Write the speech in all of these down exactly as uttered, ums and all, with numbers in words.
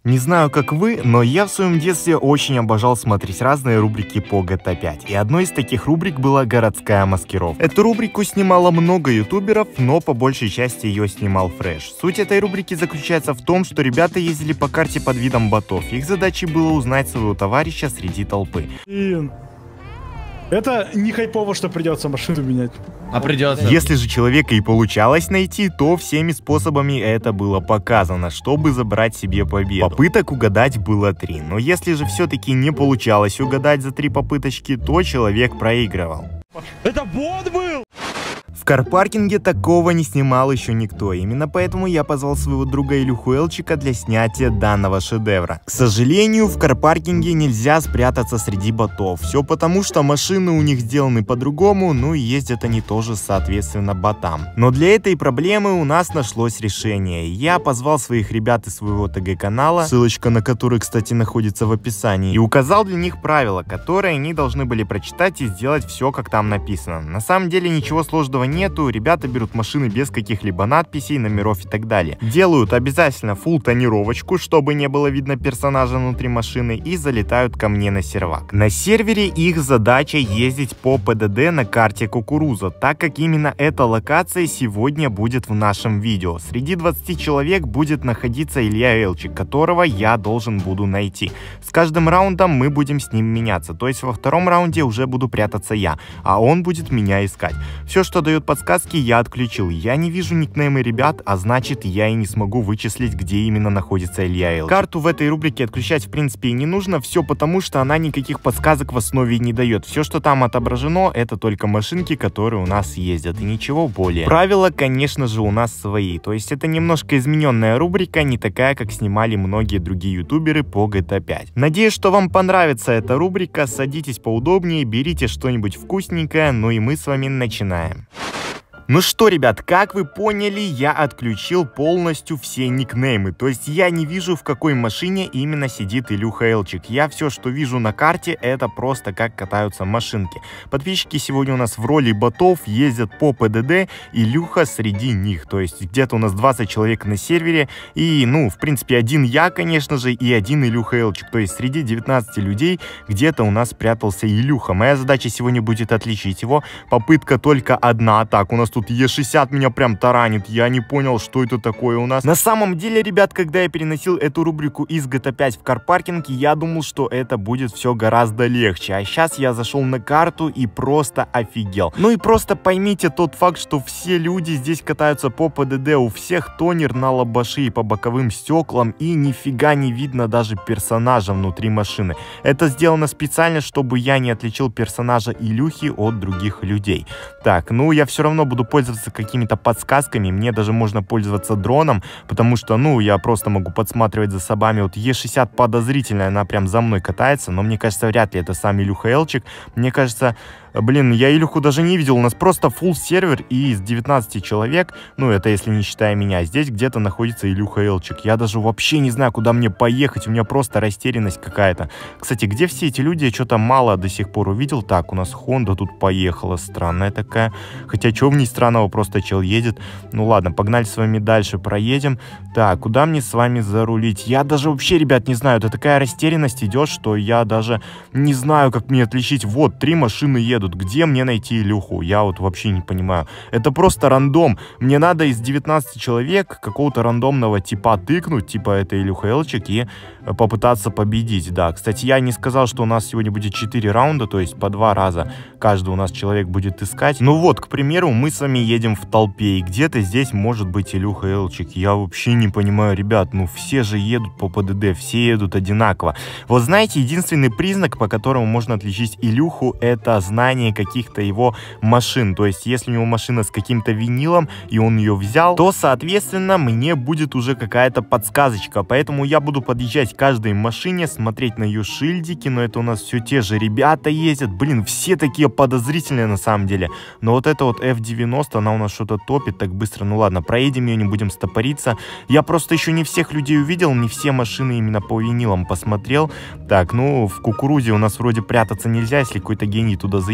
Не знаю, как вы, но я в своем детстве очень обожал смотреть разные рубрики по джи ти эй пять. И одной из таких рубрик была «Городская маскировка». Эту рубрику снимало много ютуберов, но по большей части ее снимал Фреш. Суть этой рубрики заключается в том, что ребята ездили по карте под видом ботов. Их задачей было узнать своего товарища среди толпы. Это не хайпово, что придется машину менять. А придется. Если же человека и получалось найти, то всеми способами это было показано, чтобы забрать себе победу. Попыток угадать было три, но если же все-таки не получалось угадать за три попыточки, то человек проигрывал. Это бот был! В карпаркинге такого не снимал еще никто, именно поэтому я позвал своего друга Илюху Элчика для снятия данного шедевра. К сожалению, в карпаркинге нельзя спрятаться среди ботов, все потому, что машины у них сделаны по-другому, ну и ездят они тоже соответственно ботам. Но для этой проблемы у нас нашлось решение. Я позвал своих ребят из своего ТГ-канала, ссылочка на который, кстати, находится в описании, и указал для них правила, которые они должны были прочитать и сделать все, как там написано. На самом деле ничего сложного нет. Нету, ребята берут машины без каких-либо надписей, номеров и так далее. Делают обязательно фулл тонировочку, чтобы не было видно персонажа внутри машины, и залетают ко мне на сервак. На сервере их задача ездить по ПДД на карте Кукуруза, так как именно эта локация сегодня будет в нашем видео. Среди двадцати человек будет находиться Илья Элчик, которого я должен буду найти. С каждым раундом мы будем с ним меняться, то есть во втором раунде уже буду прятаться я, а он будет меня искать. Все, что дает подсказки, я отключил. Я не вижу никнеймы ребят, а значит, я и не смогу вычислить, где именно находится Илья Элчик. Карту в этой рубрике отключать в принципе и не нужно, все потому, что она никаких подсказок в основе не дает. Все, что там отображено, это только машинки, которые у нас ездят, и ничего более. Правила, конечно же, у нас свои, то есть это немножко измененная рубрика, не такая, как снимали многие другие ютуберы по джи ти эй пять. Надеюсь, что вам понравится эта рубрика, садитесь поудобнее, берите что-нибудь вкусненькое, ну и мы с вами начинаем. Ну что, ребят, как вы поняли, я отключил полностью все никнеймы, то есть я не вижу, в какой машине именно сидит Илюха Элчик. Я все, что вижу на карте, это просто как катаются машинки. Подписчики сегодня у нас в роли ботов ездят по ПДД, Илюха среди них, то есть где-то у нас двадцать человек на сервере, и, ну, в принципе, один я, конечно же, и один Илюха Элчик, то есть среди девятнадцати людей где-то у нас прятался Илюха. Моя задача сегодня будет отличить его, попытка только одна, так, у нас тут Тут Е шестьдесят меня прям таранит, я не понял, что это такое у нас. На самом деле, ребят, когда я переносил эту рубрику из джи ти эй пять в карпаркинг, я думал, что это будет все гораздо легче. А сейчас я зашел на карту и просто офигел. Ну и просто поймите тот факт, что все люди здесь катаются по ПДД, у всех тонер на лобаши и по боковым стеклам, и нифига не видно даже персонажа внутри машины. Это сделано специально, чтобы я не отличил персонажа Илюхи от других людей. Так, ну я все равно буду пользоваться какими-то подсказками, мне даже можно пользоваться дроном, потому что, ну, я просто могу подсматривать за собами. Вот Е шестьдесят подозрительная, она прям за мной катается, но мне кажется, вряд ли это сам Илюха Элчик. Мне кажется, блин, я Илюху даже не видел, у нас просто фулл сервер, и из девятнадцати человек, ну, это если не считая меня, здесь где-то находится Илюха Элчик. Я даже вообще не знаю, куда мне поехать, у меня просто растерянность какая-то. Кстати, где все эти люди? Я что-то мало до сих пор увидел. Так, у нас Honda тут поехала, странная такая. Хотя, что в ней странного, просто чел едет. Ну ладно, погнали с вами дальше, проедем. Так, куда мне с вами зарулить? Я даже вообще, ребят, не знаю, это такая растерянность идет, что я даже не знаю, как мне отличить. Вот, три машины едут. Где мне найти Илюху? Я вот вообще не понимаю. Это просто рандом. Мне надо из девятнадцати человек какого-то рандомного типа тыкнуть, типа это Илюха Элчик, и попытаться победить. Да, кстати, я не сказал, что у нас сегодня будет четыре раунда, то есть по два раза каждый у нас человек будет искать. Ну вот, к примеру, мы с вами едем в толпе, и где-то здесь может быть Илюха Элчик. Я вообще не понимаю, ребят, ну все же едут по ПДД, все едут одинаково. Вот знаете, единственный признак, по которому можно отличить Илюху, это знание каких-то его машин. То есть, если у него машина с каким-то винилом, и он ее взял, то, соответственно, мне будет уже какая-то подсказочка. Поэтому я буду подъезжать к каждой машине, смотреть на ее шильдики, но это у нас все те же ребята ездят. Блин, все такие подозрительные на самом деле. Но вот эта вот эф девяносто, она у нас что-то топит так быстро. Ну ладно, проедем ее, не будем стопориться. Я просто еще не всех людей увидел, не все машины именно по винилам посмотрел. Так, ну, в Кукурузе у нас вроде прятаться нельзя, если какой-то гений туда заедет.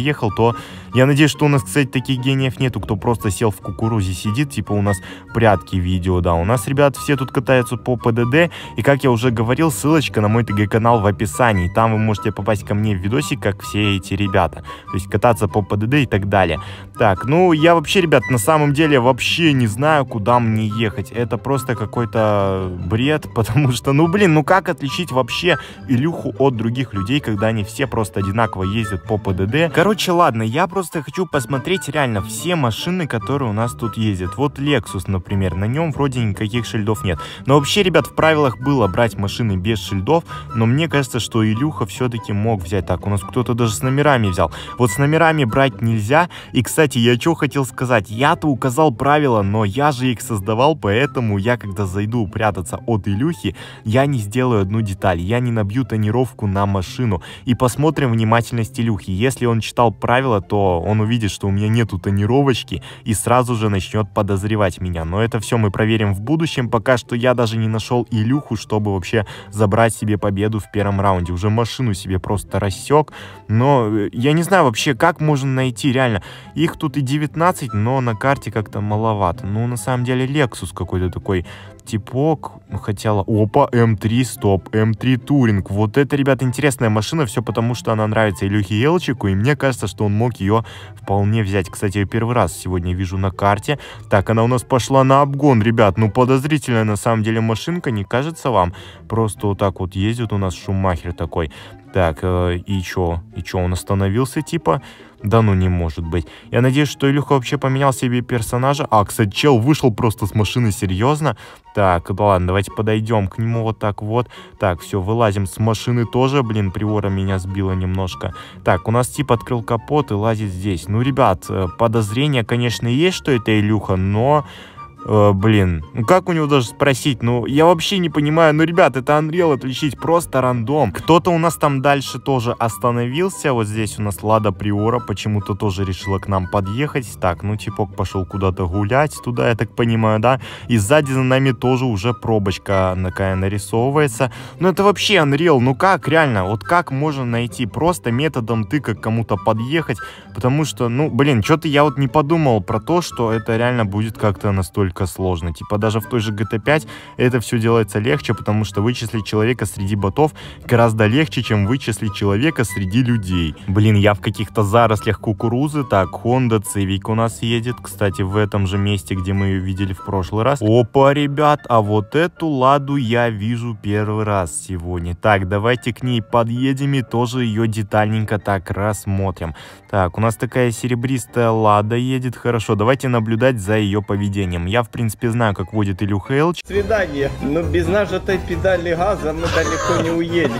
поехал, то я надеюсь, что у нас, кстати, таких гениев нету, кто просто сел в кукурузе сидит, типа у нас прятки видео, да. У нас, ребят, все тут катаются по ПДД, и, как я уже говорил, ссылочка на мой ТГ-канал в описании. Там вы можете попасть ко мне в видосик, как все эти ребята. То есть кататься по ПДД и так далее. Так, ну, я вообще, ребят, на самом деле вообще не знаю, куда мне ехать. Это просто какой-то бред, потому что, ну, блин, ну как отличить вообще Илюху от других людей, когда они все просто одинаково ездят по ПДД? Короче, ладно, я просто хочу посмотреть реально все машины, которые у нас тут ездят. Вот Lexus, например, на нем вроде никаких шильдов нет. Но вообще, ребят, в правилах было брать машины без шильдов, но мне кажется, что Илюха все-таки мог взять. Так, у нас кто-то даже с номерами взял. Вот с номерами брать нельзя. И, кстати, я что хотел сказать. Я-то указал правила, но я же их создавал, поэтому я, когда зайду прятаться от Илюхи, я не сделаю одну деталь. Я не набью тонировку на машину. И посмотрим внимательность Илюхи. Если он читал правила, то он увидит, что у меня нету тонировочки и сразу же начнет подозревать меня. Но это все мы проверим в будущем. Пока что я даже не нашел Илюху, чтобы вообще забрать себе победу в первом раунде. Уже машину себе просто рассек. Но я не знаю вообще, как можно найти реально. Их тут и девятнадцать, но на карте как-то маловато. Ну, на самом деле, Lexus какой-то такой типок. Хотела... Опа, эм три, стоп, эм три Touring. Вот это, ребята, интересная машина. Все потому, что она нравится Илюхе Елчику. И мне кажется, что он мог ее вполне взять. Кстати, я первый раз сегодня вижу на карте. Так, она у нас пошла на обгон, ребят. Ну, подозрительная на самом деле машинка, не кажется вам? Просто вот так вот ездит у нас Шумахер такой. Так, э, и чё? И чё, он остановился, типа? Да ну не может быть. Я надеюсь, что Илюха вообще поменял себе персонажа. А, кстати, чел вышел просто с машины, серьезно. Так, ладно, давайте подойдем к нему вот так вот. Так, все, вылазим с машины тоже. Блин, приора меня сбила немножко. Так, у нас тип открыл капот и лазит здесь. Ну, ребят, подозрение, конечно, есть, что это Илюха, но... Э, блин, ну как у него даже спросить? Ну, я вообще не понимаю. Ну, ребят, это Unreal отличить, просто рандом. Кто-то у нас там дальше тоже остановился. Вот здесь у нас Лада Приора почему-то тоже решила к нам подъехать. Так, ну, типок пошел куда-то гулять туда, я так понимаю, да? И сзади за нами тоже уже пробочка такая нарисовывается. Ну, это вообще Unreal. Ну, как, реально, вот как можно найти? Просто методом тыка к кому-то подъехать. Потому что, ну, блин, что-то я вот не подумал про то, что это реально будет как-то настолько сложно. Типа даже в той же джи ти эй пять это все делается легче, потому что вычислить человека среди ботов гораздо легче, чем вычислить человека среди людей. Блин, я в каких-то зарослях кукурузы. Так, Honda Civic у нас едет, кстати, в этом же месте, где мы ее видели в прошлый раз. Опа, ребят, а вот эту Ладу я вижу первый раз сегодня. Так, давайте к ней подъедем и тоже ее детальненько так рассмотрим. Так, у нас такая серебристая Лада едет. Хорошо, давайте наблюдать за ее поведением. Я, в принципе, знаю, как водит Илюха Элч. Свидание. Но без нажатой педали газа мы далеко не уедем.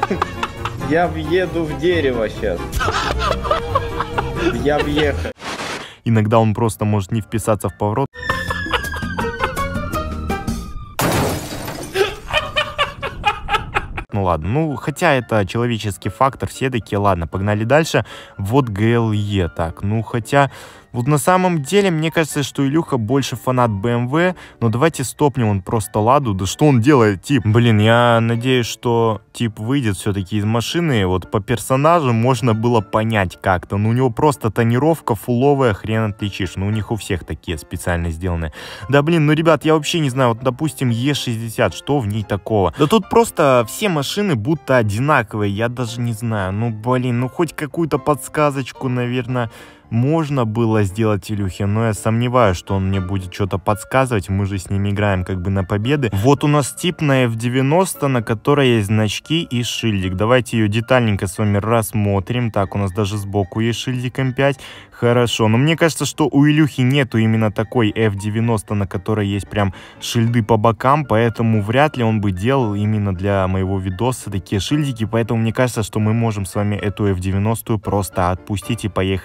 Я въеду в дерево сейчас. Я въехал. Иногда он просто может не вписаться в поворот. Ну ладно, ну хотя это человеческий фактор, все такие, ладно, погнали дальше. Вот джи эл и, так, ну хотя... Вот на самом деле, мне кажется, что Илюха больше фанат бэ эм вэ, но давайте стопнем он просто Ладу. Да что он делает, тип? Блин, я надеюсь, что тип выйдет все-таки из машины. Вот по персонажу можно было понять как-то. Ну, у него просто тонировка фуловая, хрен отличишь. Ну, у них у всех такие специально сделаны. Да, блин, ну, ребят, я вообще не знаю. Вот, допустим, е шестьдесят, что в ней такого? Да тут просто все машины будто одинаковые. Я даже не знаю. Ну, блин, ну, хоть какую-то подсказочку, наверное... можно было сделать Илюхе, но я сомневаюсь, что он мне будет что-то подсказывать. Мы же с ним играем как бы на победы. Вот у нас тип на эф девяносто, на которой есть значки и шильдик. Давайте ее детальненько с вами рассмотрим. Так, у нас даже сбоку есть шильдик эм пять. Хорошо, но мне кажется, что у Илюхи нету именно такой эф девяносто, на которой есть прям шильды по бокам, поэтому вряд ли он бы делал именно для моего видоса такие шильдики, поэтому мне кажется, что мы можем с вами эту эф девяносто просто отпустить и поехать дальше.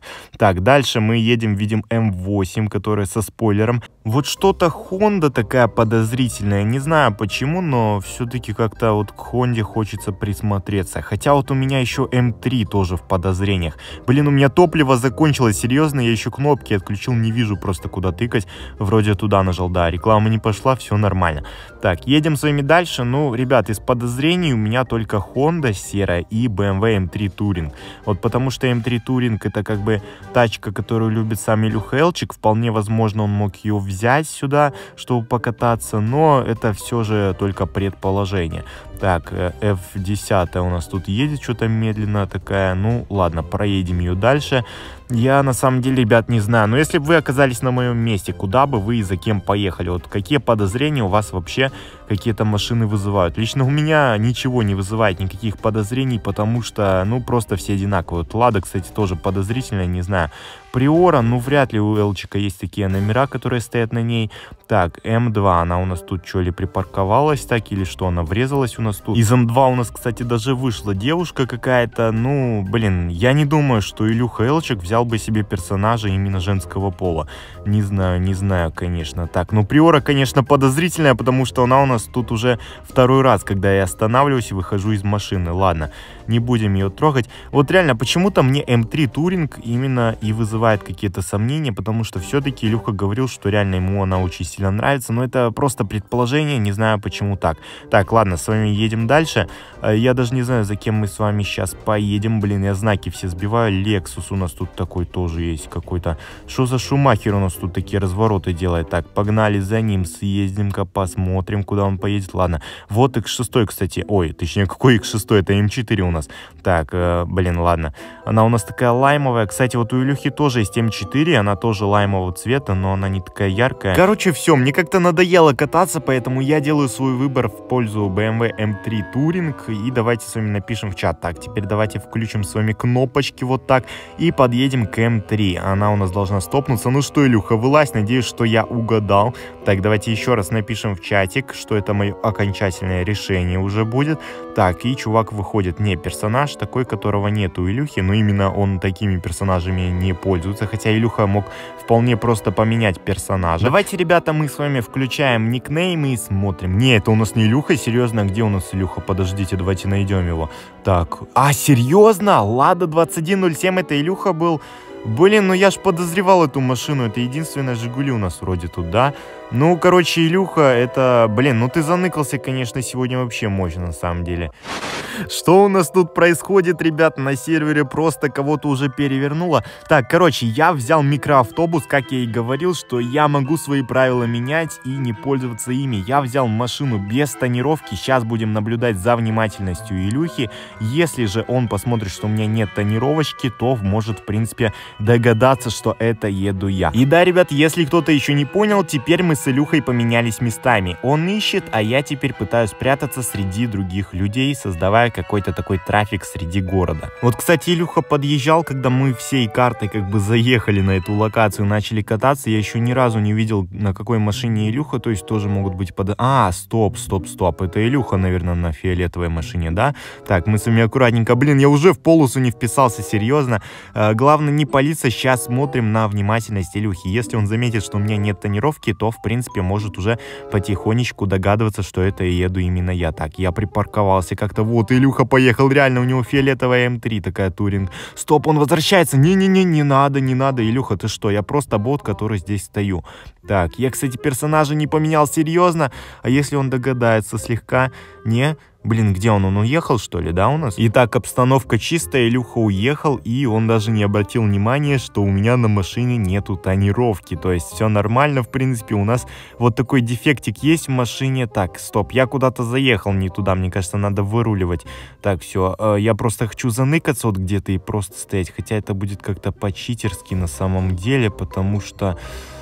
Так, дальше мы едем, видим эм восемь, которая со спойлером. Вот что-то Honda такая подозрительная, не знаю почему, но все-таки как-то вот к Хонде хочется присмотреться. Хотя вот у меня еще эм три тоже в подозрениях. Блин, у меня топливо закончилось, серьезно, я еще кнопки отключил, не вижу просто куда тыкать. Вроде туда нажал, да, реклама не пошла, все нормально. Так, едем с вами дальше. Ну, ребят, из подозрений у меня только Honda серая и бэ эм вэ эм три Touring. Вот потому что эм три Touring это как бы тачка, которую любит сам Илюха Элчик. Вполне возможно, он мог ее взять сюда, чтобы покататься, но это все же только предположение. Так, эф десять у нас тут едет что-то медленно такая. Ну, ладно, проедем ее дальше. Я на самом деле, ребят, не знаю. Но если бы вы оказались на моем месте, куда бы вы и за кем поехали? Вот какие подозрения у вас вообще какие-то машины вызывают? Лично у меня ничего не вызывает, никаких подозрений, потому что, ну, просто все одинаковые. Вот Лада, кстати, тоже подозрительная, не знаю. Приора, ну, вряд ли у Элчика есть такие номера, которые стоят на ней. Так, эм два, она у нас тут что ли припарковалась так, или что, она врезалась у нас тут? Из эм два у нас, кстати, даже вышла девушка какая-то. Ну, блин, я не думаю, что Илюха Элчик взял бы себе персонажа именно женского пола. Не знаю, не знаю, конечно. Так, ну, Приора, конечно, подозрительная, потому что она у нас тут уже второй раз, когда я останавливаюсь и выхожу из машины. Ладно, не будем ее трогать. Вот реально, почему-то мне эм три Touring именно и вызывает какие-то сомнения, потому что все-таки Илюха говорил, что реально ему она очень сильно нравится, но это просто предположение, не знаю почему так. Так, ладно, с вами едем дальше. Я даже не знаю, за кем мы с вами сейчас поедем. Блин, я знаки все сбиваю. Lexus у нас тут такой тоже есть какой-то. Что за Шумахер у нас тут такие развороты делает? Так, погнали за ним, съездим-ка, посмотрим, куда он поедет. Ладно, вот икс шесть, кстати. Ой, точнее, какой икс шесть? Это эм четыре у нас. Так, э, блин, ладно. Она у нас такая лаймовая. Кстати, вот у Илюхи тоже есть эм четыре, она тоже лаймового цвета, но она не такая яркая. Короче, все, мне как-то надоело кататься, поэтому я делаю свой выбор в пользу бэ эм вэ эм три Touring, и давайте с вами напишем в чат. Так, теперь давайте включим с вами кнопочки вот так и подъедем к эм три. Она у нас должна стопнуться. Ну что, Илюха, вылазь, надеюсь, что я угадал. Так, давайте еще раз напишем в чатик, что это мое окончательное решение уже будет. Так, и чувак выходит. Не, персонаж такой, которого нет у Илюхи, но именно он такими персонажами не пользуется, хотя Илюха мог вполне просто поменять персонажа. Давайте, ребята, мы с вами включаем никнеймы и смотрим. Не, это у нас не Илюха, серьезно, где у нас Илюха? Подождите, давайте найдем его. Так, а, серьезно? Лада двадцать один ноль семь, это Илюха был? Блин, ну я ж подозревал эту машину, это единственная Жигули у нас вроде тут, да? Ну, короче, Илюха, это, блин, ну ты заныкался, конечно, сегодня вообще мощно, на самом деле. Что у нас тут происходит, ребят, на сервере просто кого-то уже перевернуло. Так, короче, я взял микроавтобус, как я и говорил, что я могу свои правила менять и не пользоваться ими. Я взял машину без тонировки, сейчас будем наблюдать за внимательностью Илюхи. Если же он посмотрит, что у меня нет тонировочки, то может, в принципе, догадаться, что это еду я. И да, ребят, если кто-то еще не понял, теперь мы с Илюхой поменялись местами. Он ищет, а я теперь пытаюсь прятаться среди других людей, создавая какой-то такой трафик среди города. Вот, кстати, Илюха подъезжал, когда мы всей картой как бы заехали на эту локацию, начали кататься. Я еще ни разу не видел, на какой машине Илюха, то есть тоже могут быть под... А, стоп, стоп, стоп, это Илюха, наверное, на фиолетовой машине, да? Так, мы с вами аккуратненько. Блин, я уже в полосу не вписался, серьезно. А, главное не палиться, сейчас смотрим на внимательность Илюхи. Если он заметит, что у меня нет тонировки, то, в принципе, может уже потихонечку догадываться, что это еду именно я. Так, я припарковался как-то. Вот, Илюха поехал, реально, у него фиолетовая эм три такая Touring. Стоп, он возвращается. Не-не-не, не надо, не надо. Илюха, ты что? Я просто бот, который здесь стою. Так, я, кстати, персонажа не поменял, серьезно. А если он догадается слегка? Не... Блин, где он? Он уехал, что ли, да, у нас? Итак, обстановка чистая, Илюха уехал, и он даже не обратил внимания, что у меня на машине нету тонировки. То есть все нормально, в принципе, у нас вот такой дефектик есть в машине. Так, стоп, я куда-то заехал не туда, мне кажется, надо выруливать. Так, все, э, я просто хочу заныкаться вот где-то и просто стоять, хотя это будет как-то по-читерски на самом деле, потому что...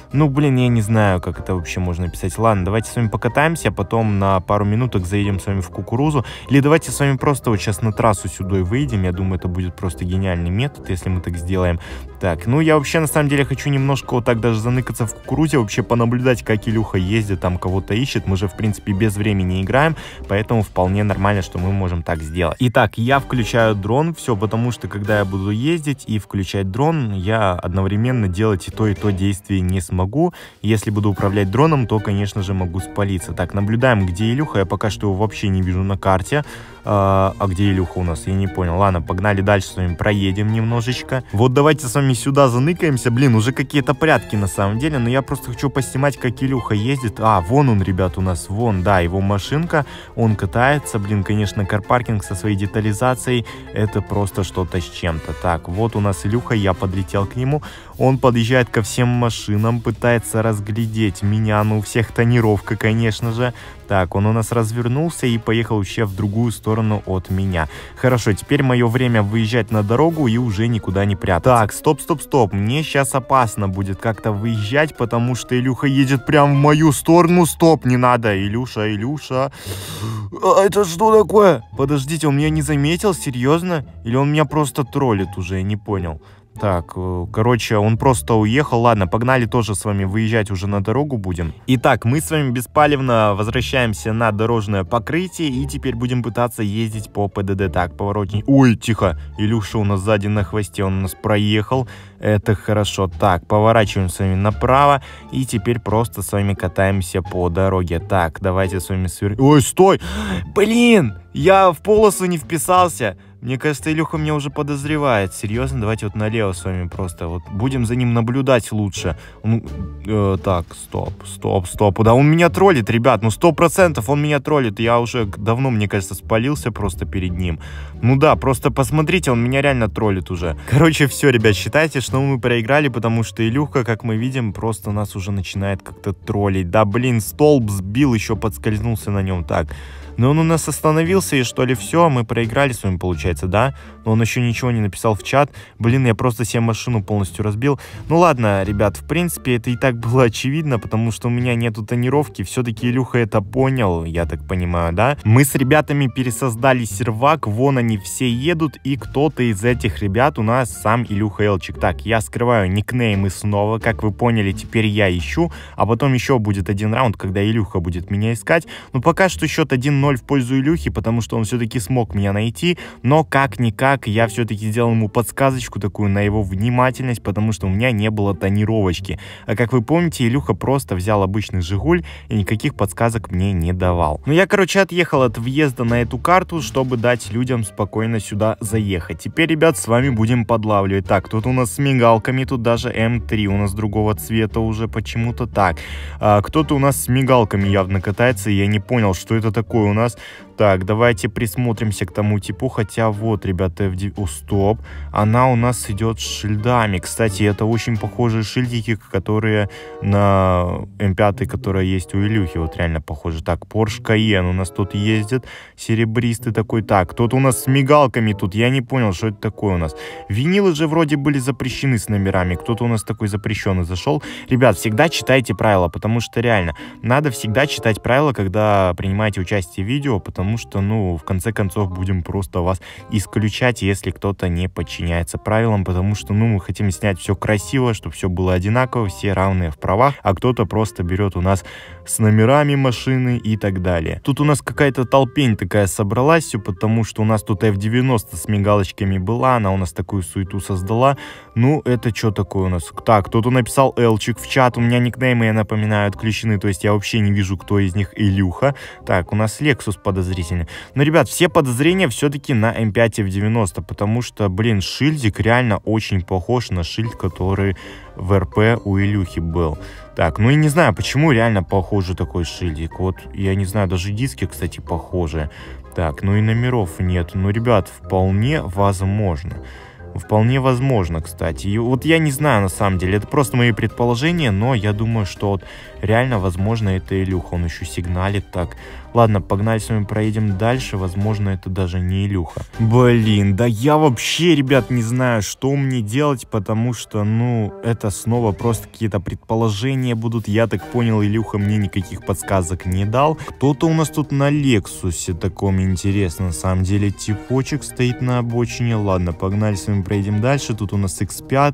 Ну, блин, я не знаю, как это вообще можно писать. Ладно, давайте с вами покатаемся, а потом на пару минуток заедем с вами в кукурузу. Или давайте с вами просто вот сейчас на трассу сюда и выйдем. Я думаю, это будет просто гениальный метод, если мы так сделаем. Так, ну я вообще на самом деле хочу немножко вот так даже заныкаться в кукурузе, вообще понаблюдать, как Илюха ездит, там кого-то ищет. Мы же, в принципе, без времени играем, поэтому вполне нормально, что мы можем так сделать. Итак, я включаю дрон, все, потому что когда я буду ездить и включать дрон, я одновременно делать и то, и то действие не смогу. Если буду управлять дроном, то, конечно же, могу спалиться. Так, наблюдаем, где Илюха. Я пока что его вообще не вижу на карте. А, а где Илюха у нас? Я не понял. Ладно, погнали дальше с вами, проедем немножечко. Вот давайте с вами сюда заныкаемся. Блин, уже какие-то прятки на самом деле, но я просто хочу поснимать, как Илюха ездит. А, вон он, ребят, у нас, вон, да, его машинка. Он катается. Блин, конечно, карпаркинг со своей детализацией, это просто что-то с чем-то. Так, вот у нас Илюха, я подлетел к нему. Он подъезжает ко всем машинам, пытается разглядеть меня. Ну, у всех тонировка, конечно же. Так, он у нас развернулся и поехал вообще в другую сторону от меня. Хорошо, теперь мое время выезжать на дорогу и уже никуда не прятаться. Так, стоп, стоп, стоп. Мне сейчас опасно будет как-то выезжать, потому что Илюха едет прямо в мою сторону. Стоп, не надо. Илюша, Илюша. А это что такое? Подождите, он меня не заметил? Серьезно? Или он меня просто троллит уже? Я не понял. Так, короче, он просто уехал. Ладно, погнали тоже с вами выезжать уже на дорогу будем. Итак, мы с вами беспалевно возвращаемся на дорожное покрытие и теперь будем пытаться ездить по ПДД. Так, поворотник. Ой, тихо. Илюша у нас сзади на хвосте, он у нас проехал. Это хорошо. Так, поворачиваем с вами направо и теперь просто с вами катаемся по дороге. Так, давайте с вами свер... Ой, стой! Блин! Я в полосу не вписался. Мне кажется, Илюха меня уже подозревает. Серьезно, давайте вот налево с вами просто. Вот будем за ним наблюдать лучше. Ну, э, так, стоп, стоп, стоп. Да он меня троллит, ребят. Ну, сто процентов он меня троллит. Я уже давно, мне кажется, спалился просто перед ним. Ну да, просто посмотрите, он меня реально троллит уже. Короче, все, ребят, считайте, что мы проиграли, потому что Илюха, как мы видим, просто нас уже начинает как-то троллить. Да, блин, столб сбил, еще подскользнулся на нем. Так. Но он у нас остановился, и что ли все, мы проиграли с вами, получается, да? Но он еще ничего не написал в чат. Блин, я просто себе машину полностью разбил. Ну ладно, ребят, в принципе, это и так было очевидно, потому что у меня нету тонировки. Все-таки Илюха это понял, я так понимаю, да? Мы с ребятами пересоздали сервак, вон они все едут, и кто-то из этих ребят у нас сам Илюха Элчик. Так, я скрываю никнеймы снова, как вы поняли, теперь я ищу, а потом еще будет один раунд, когда Илюха будет меня искать. Но пока что счет один ноль в пользу Илюхи, потому что он все-таки смог меня найти, но как-никак я все-таки сделал ему подсказочку такую на его внимательность, потому что у меня не было тонировочки. А как вы помните, Илюха просто взял обычный Жигуль и никаких подсказок мне не давал. Но я, короче, отъехал от въезда на эту карту, чтобы дать людям спокойно сюда заехать. Теперь, ребят, с вами будем подлавливать. Так, тут у нас с мигалками, тут даже эм три у нас другого цвета уже почему-то так. А, кто-то у нас с мигалками явно катается, и я не понял, что это такое у нас. Так, давайте присмотримся к тому типу, хотя вот, ребята, эф девять... О, стоп, она у нас идет с шильдами. Кстати, это очень похожие шильдики, которые на эм пять, которая есть у Илюхи, вот реально похожи. Так, Porsche Cayenne у нас тут ездит, серебристый такой. Так, тут у нас с мигалками тут, я не понял, что это такое у нас. Винилы же вроде были запрещены с номерами, кто-то у нас такой запрещенный зашел. Ребят, всегда читайте правила, потому что реально, надо всегда читать правила, когда принимаете участие в видео, потому что, ну, в конце концов, будем просто вас исключать, если кто-то не подчиняется правилам, потому что, ну, мы хотим снять все красиво, чтобы все было одинаково, все равные в правах, а кто-то просто берет у нас с номерами машины и так далее. Тут у нас какая-то толпень такая собралась, все потому, что у нас тут эф девяносто с мигалочками была, она у нас такую суету создала. Ну, это что такое у нас? Так, кто-то написал Элчик в чат, у меня никнеймы, я напоминаю, отключены, то есть я вообще не вижу, кто из них Илюха. Так, у нас Lexus подозрительный. Но, ребят, все подозрения все-таки на эм пять эф девяносто, потому что, блин, шильдик реально очень похож на шильд, который в эр пэ у Илюхи был. Так, ну и не знаю, почему реально похожий такой шильдик. Вот, я не знаю, даже диски, кстати, похожие. Так, ну и номеров нет. Ну, ребят, вполне возможно. Вполне возможно, кстати. И вот я не знаю, на самом деле, это просто мои предположения, но я думаю, что вот реально, возможно, это Илюха. Он еще сигналит так. Ладно, погнали с вами проедем дальше. Возможно, это даже не Илюха. Блин, да я вообще, ребят, не знаю, что мне делать, потому что, ну, это снова просто какие-то предположения будут. Я так понял, Илюха мне никаких подсказок не дал. Кто-то у нас тут на Лексусе таком интересно. На самом деле типочек стоит на обочине. Ладно, погнали с вами проедем дальше. Тут у нас икс пять.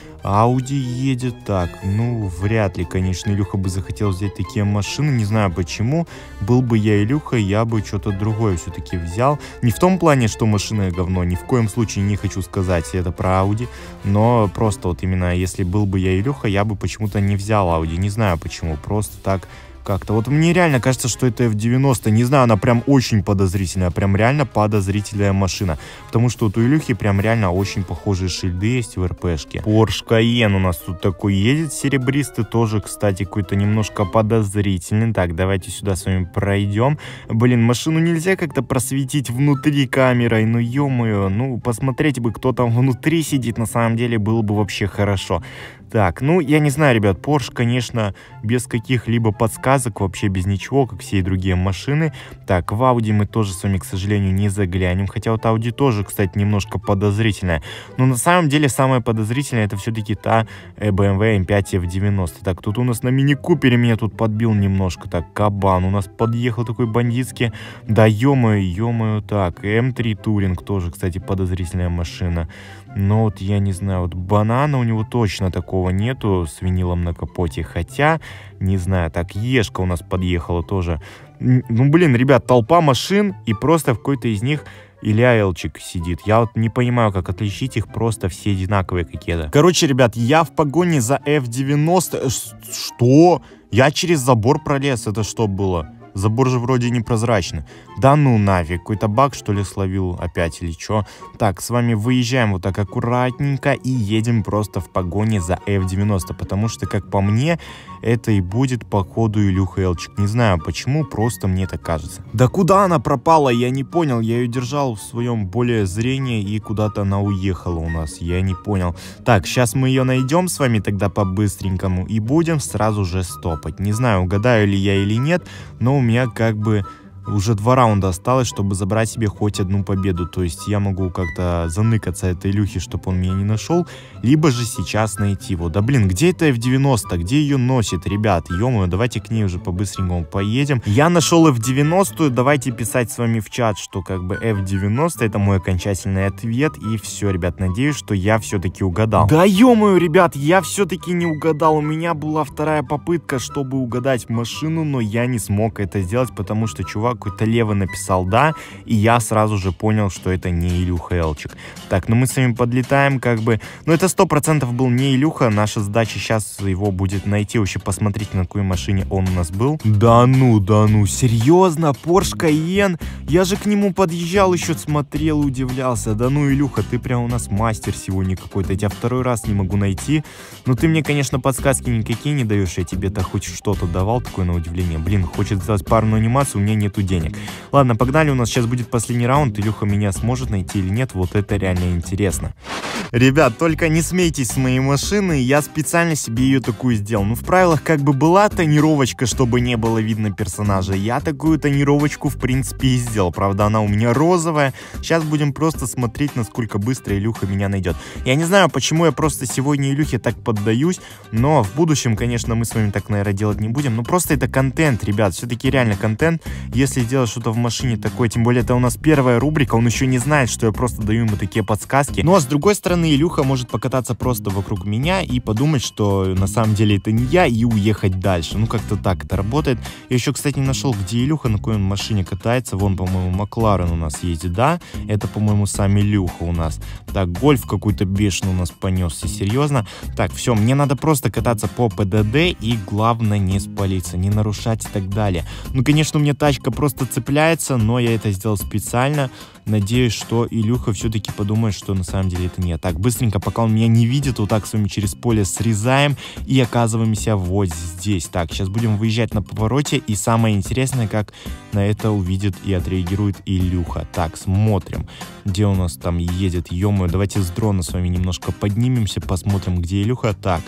Ауди едет. Так, ну, вряд ли, конечно, Илюха бы захотел взять такие машины. Не знаю почему. Был бы я Илюха, я бы что-то другое все-таки взял. Не в том плане, что машина говно. Ни в коем случае не хочу сказать это про Ауди. Но просто вот именно, если был бы я Илюха, я бы почему-то не взял Ауди. Не знаю почему. Просто так... Как-то вот мне реально кажется, что это эф девяносто. Не знаю, она прям очень подозрительная. Прям реально подозрительная машина. Потому что вот у Илюхи прям реально очень похожие шильды есть в эр-пэшке. Porsche Cayenne у нас тут такой едет серебристый. Тоже, кстати, какой-то немножко подозрительный. Так, давайте сюда с вами пройдем. Блин, машину нельзя как-то просветить внутри камерой. Ну, ё-моё, ну, посмотреть бы, кто там внутри сидит. На самом деле, было бы вообще хорошо. Так, ну, я не знаю, ребят, Porsche, конечно, без каких-либо подсказок, вообще без ничего, как все и другие машины. Так, в Audi мы тоже с вами, к сожалению, не заглянем, хотя вот Audi тоже, кстати, немножко подозрительная. Но на самом деле самое подозрительное это все-таки та бэ эм вэ эм пять эф девяносто. Так, тут у нас на мини-купере меня тут подбил немножко, так, кабан у нас подъехал такой бандитский. Да, ё-моё, ё-моё, так, эм три Touring тоже, кстати, подозрительная машина. Но вот я не знаю, вот банана у него точно такого нету с винилом на капоте. Хотя, не знаю, так, Ешка у нас подъехала тоже. Ну, блин, ребят, толпа машин, и просто в какой-то из них Илья Элчик сидит. Я вот не понимаю, как отличить их, просто все одинаковые какие-то. Короче, ребят, я в погоне за эф девяносто... Что? Я через забор пролез, это что было? Забор же вроде непрозрачный. Да ну нафиг, какой-то баг что ли словил опять или что? Так, с вами выезжаем вот так аккуратненько и едем просто в погоне за эф девяносто. Потому что, как по мне, это и будет по ходу Илюха Элчик. Не знаю почему, просто мне так кажется. Да куда она пропала? Я не понял. Я ее держал в своем поле зрения и куда-то она уехала у нас. Я не понял. Так, сейчас мы ее найдем с вами тогда по-быстренькому и будем сразу же стопать. Не знаю, угадаю ли я или нет, но у меня как бы уже два раунда осталось, чтобы забрать себе хоть одну победу. То есть я могу как-то заныкаться этой Илюхе, чтобы он меня не нашел. Либо же сейчас найти его. Да блин, где это эф девяносто? Где ее носит, ребят? Ё-моё, давайте к ней уже по-быстренькому поедем. Я нашел эф девяносто. Давайте писать с вами в чат, что как бы эф девяносто это мой окончательный ответ. И все, ребят, надеюсь, что я все-таки угадал. Да ё-моё, ребят, я все-таки не угадал. У меня была вторая попытка, чтобы угадать машину, но я не смог это сделать, потому что чувак какой-то левый написал «да», и я сразу же понял, что это не Илюха Элчик. Так, ну мы с вами подлетаем, как бы... Ну это сто процентов был не Илюха, наша задача сейчас его будет найти. Вообще посмотрите, на какой машине он у нас был. Да ну, да ну, серьезно? Porsche Cayenne? Я же к нему подъезжал, еще смотрел и удивлялся. Да ну, Илюха, ты прям у нас мастер сегодня какой-то. Я тебя второй раз не могу найти. Ну ты мне, конечно, подсказки никакие не даешь, я тебе-то хоть что-то давал такое на удивление. Блин, хочет сделать парную анимацию, у меня нету денег. Ладно, погнали, у нас сейчас будет последний раунд. Илюха меня сможет найти или нет, вот это реально интересно. Ребят, только не смейтесь с моей машины, я специально себе ее такую сделал. Ну, в правилах как бы была тонировочка, чтобы не было видно персонажа. Я такую тонировочку, в принципе, и сделал. Правда, она у меня розовая. Сейчас будем просто смотреть, насколько быстро Илюха меня найдет. Я не знаю, почему я просто сегодня Илюхе так поддаюсь, но в будущем, конечно, мы с вами так, наверное, делать не будем. Ну, просто это контент, ребят, все-таки реально контент. Если делать что-то в машине такое, тем более это у нас первая рубрика, он еще не знает, что я просто даю ему такие подсказки. Ну, а с другой стороны, Илюха может покататься просто вокруг меня и подумать, что на самом деле это не я, и уехать дальше. Ну, как-то так это работает. Я еще, кстати, не нашел, где Илюха, на какой он машине катается. Вон, по-моему, Макларен у нас ездит, да? Это, по-моему, сам Илюха у нас. Так, Гольф какой-то бешеный у нас понесся, серьезно. Так, все, мне надо просто кататься по пэ дэ дэ и, главное, не спалиться, не нарушать и так далее. Ну, конечно, у меня тачка просто цепляется, но я это сделал специально. Надеюсь, что Илюха все-таки подумает, что на самом деле это не я. Так, быстренько, пока он меня не видит, вот так с вами через поле срезаем и оказываемся вот здесь. Так, сейчас будем выезжать на повороте, и самое интересное, как на это увидит и отреагирует Илюха. Так, смотрим, где у нас там едет, ё-моё, давайте с дрона с вами немножко поднимемся, посмотрим, где Илюха. Так,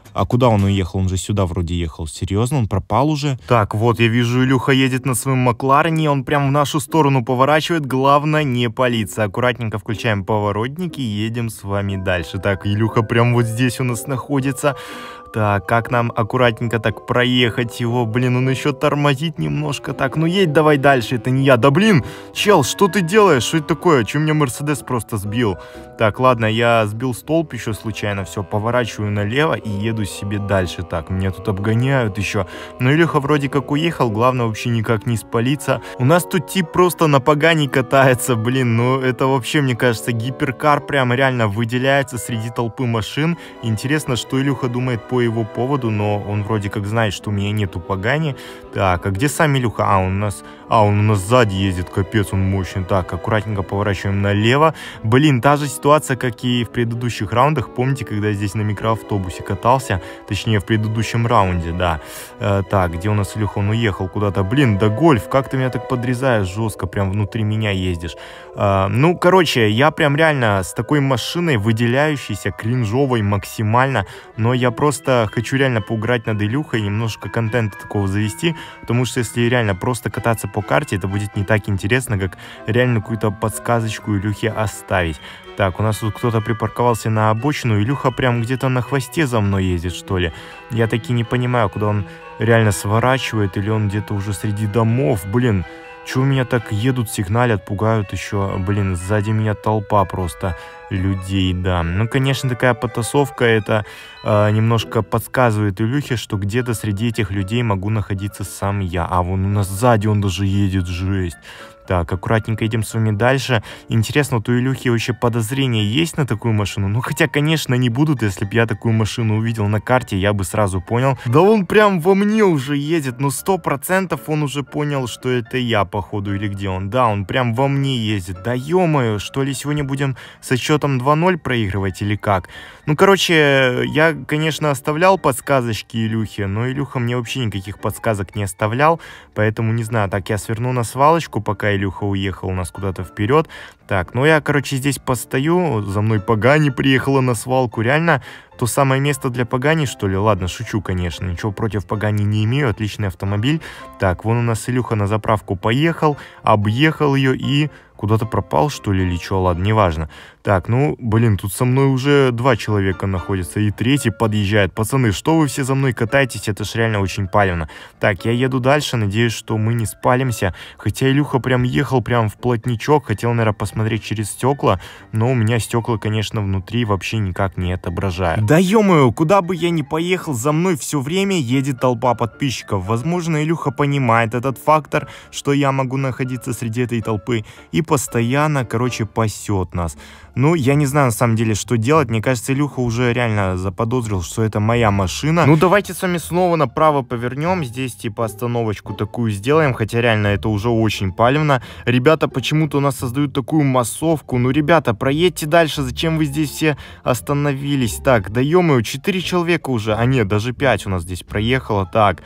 А куда он уехал? Он же сюда вроде ехал. Серьезно? Он пропал уже? Так, вот я вижу, Илюха едет на своем Макларене. Он прям в нашу сторону поворачивает. Главное не палиться. Аккуратненько включаем поворотники и едем с вами дальше. Так, Илюха прям вот здесь у нас находится. Так, как нам аккуратненько так проехать его? Блин, он еще тормозит немножко. Так, ну едь давай дальше, это не я. Да блин, чел, что ты делаешь? Что это такое? Че меня Мерседес просто сбил? Так, ладно, я сбил столб еще случайно. Все, поворачиваю налево и еду себе дальше. Так, меня тут обгоняют еще. Но Илюха вроде как уехал, главное вообще никак не спалиться. У нас тут тип просто на погане катается, блин. Ну это вообще, мне кажется, гиперкар прям реально выделяется среди толпы машин. Интересно, что Илюха думает по его поводу, но он вроде как знает, что у меня нету погани. Так, а где сам Илюха? А, он у нас, а, он у нас сзади ездит, капец, он мощный. Так, аккуратненько поворачиваем налево. Блин, та же ситуация, как и в предыдущих раундах. Помните, когда я здесь на микроавтобусе катался? Точнее, в предыдущем раунде, да. Э, так, где у нас Илюха? Он уехал куда-то. Блин, да гольф, как ты меня так подрезаешь жестко, прям внутри меня ездишь. Э, ну, короче, я прям реально с такой машиной, выделяющейся, кринжовой максимально, но я просто хочу реально поуграть над Илюхой, немножко контента такого завести, потому что если реально просто кататься по карте, это будет не так интересно, как реально какую-то подсказочку Илюхе оставить. Так, у нас тут кто-то припарковался на обочину, Илюха прям где-то на хвосте за мной ездит, что ли. Я таки не понимаю, куда он реально сворачивает, или он где-то уже среди домов, блин. Чего меня так едут, сигналят, пугают еще? Блин, сзади меня толпа просто людей, да. Ну, конечно, такая потасовка, это э, немножко подсказывает Илюхе, что где-то среди этих людей могу находиться сам я. А вон у нас сзади он даже едет, жесть. Так, аккуратненько идем с вами дальше. Интересно, вот у Илюхи вообще подозрения есть на такую машину? Ну, хотя, конечно, не будут. Если бы я такую машину увидел на карте, я бы сразу понял. Да он прям во мне уже едет. Ну, сто процентов он уже понял, что это я, походу, или где он. Да, он прям во мне ездит. Да ё-моё, что ли, сегодня будем со счетом два ноль проигрывать или как? Ну, короче, я, конечно, оставлял подсказочки Илюхе, но Илюха мне вообще никаких подсказок не оставлял. Поэтому, не знаю, так я сверну на свалочку, пока Илюха уехал у нас куда-то вперед. Так, ну я, короче, здесь постою, за мной Пагани приехала на свалку, реально то самое место для Пагани, что ли? Ладно, шучу, конечно, ничего против Пагани не имею, отличный автомобиль. Так, вон у нас Илюха на заправку поехал, объехал ее и куда-то пропал, что ли, или что, ладно, неважно. Так, ну, блин, тут со мной уже два человека находятся, и третий подъезжает. Пацаны, что вы все за мной катаетесь? Это ж реально очень палевно. Так, я еду дальше, надеюсь, что мы не спалимся. Хотя Илюха прям ехал прям в плотничок, хотел, наверное, посмотреть через стекла, но у меня стекла, конечно, внутри вообще никак не отображают. Да ё-моё, куда бы я ни поехал, за мной все время едет толпа подписчиков. Возможно, Илюха понимает этот фактор, что я могу находиться среди этой толпы, и постоянно, короче, пасет нас. Ну, я не знаю, на самом деле, что делать. Мне кажется, Илюха уже реально заподозрил, что это моя машина. Ну, давайте с вами снова направо повернем. Здесь, типа, остановочку такую сделаем. Хотя, реально, это уже очень палевно. Ребята почему-то у нас создают такую массовку. Ну, ребята, проедьте дальше. Зачем вы здесь все остановились? Так, да ё-моё, четыре человека уже. А нет, даже пять у нас здесь проехало. Так...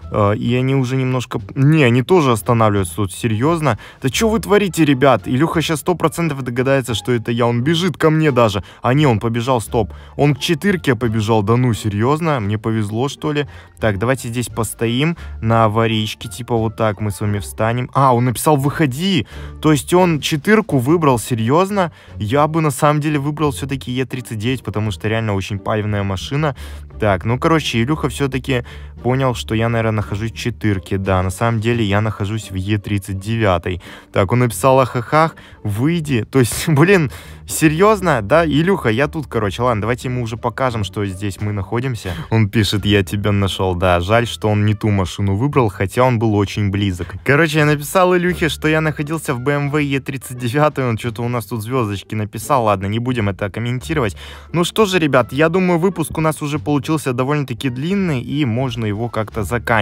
И они уже немножко... Не, они тоже останавливаются тут, серьезно. Да что вы творите, ребят? Илюха сейчас сто процентов догадается, что это я. Он бежит ко мне даже. А не, он побежал, стоп. Он к четырке побежал. Да ну, серьезно? Мне повезло, что ли? Так, давайте здесь постоим на аварийке. Типа вот так мы с вами встанем. А, он написал «выходи». То есть он четырку выбрал, серьезно? Я бы на самом деле выбрал все-таки Е тридцать девять, потому что реально очень палевная машина. Так, ну, короче, Илюха все-таки понял, что я, наверное, нахожусь в четырке. Да, на самом деле я нахожусь в Е тридцать девять. Так, он написал ахахах, выйди. То есть, блин, серьезно? Да, Илюха, я тут, короче. Ладно, давайте ему уже покажем, что здесь мы находимся. Он пишет, я тебя нашел. Да, жаль, что он не ту машину выбрал, хотя он был очень близок. Короче, я написал Илюхе, что я находился в бэ эм вэ Е тридцать девять. Он что-то у нас тут звездочки написал. Ладно, не будем это комментировать. Ну что же, ребят, я думаю, выпуск у нас уже получился довольно-таки длинный, и можно его как-то заканчивать.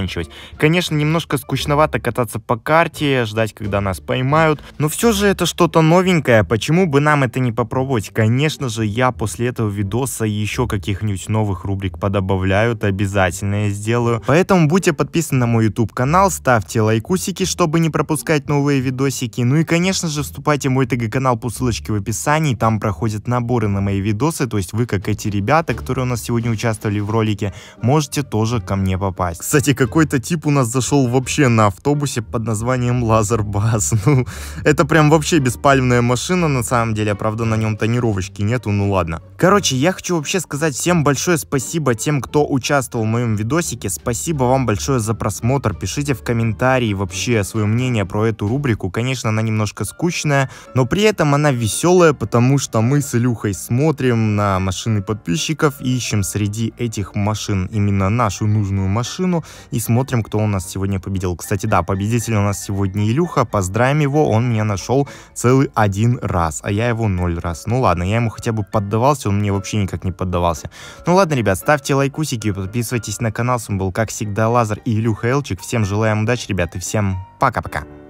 заканчивать. Конечно, немножко скучновато кататься по карте, ждать, когда нас поймают, но все же это что-то новенькое, почему бы нам это не попробовать? Конечно же, я после этого видоса еще каких-нибудь новых рубрик подобавляю, это обязательно я сделаю. Поэтому будьте подписаны на мой YouTube канал, ставьте лайкусики, чтобы не пропускать новые видосики. Ну и, конечно же, вступайте в мой ТГ-канал по ссылочке в описании, там проходят наборы на мои видосы, то есть вы, как эти ребята, которые у нас сегодня участвовали в ролике, можете тоже ко мне попасть. Кстати, какой-то тип у нас зашел вообще на автобусе под названием Лазербас. Ну, это прям вообще беспалевная машина на самом деле, правда на нем тонировочки нету, ну ладно. Короче, я хочу вообще сказать всем большое спасибо тем, кто участвовал в моем видосике, спасибо вам большое за просмотр, пишите в комментарии вообще свое мнение про эту рубрику, конечно, она немножко скучная, но при этом она веселая, потому что мы с Илюхой смотрим на машины подписчиков и ищем среди этих машин именно нашу нужную машину и смотрим, кто у нас сегодня победил. Кстати, да, победитель у нас сегодня Илюха, поздравим его, он меня нашел целый один раз, а я его ноль раз. Ну ладно, я ему хотя бы поддавался, он мне вообще никак не поддавался. Ну ладно, ребят, ставьте лайкусики, подписывайтесь на канал, с вами был как всегда Лазер и Илюха Элчик. Всем желаем удачи, ребят, и всем пока-пока.